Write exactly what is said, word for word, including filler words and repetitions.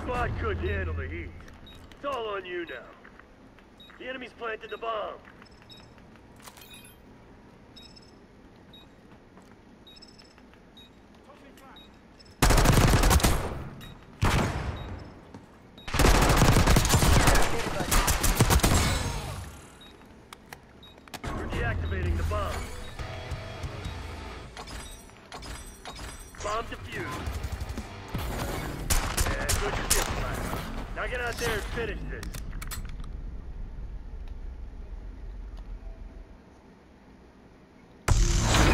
squad couldn't handle the heat. It's all on you now. The enemy's planted the bomb. We're deactivating the bomb. Bomb defused. Yeah, good shit, Flash. Now get out there and finish this.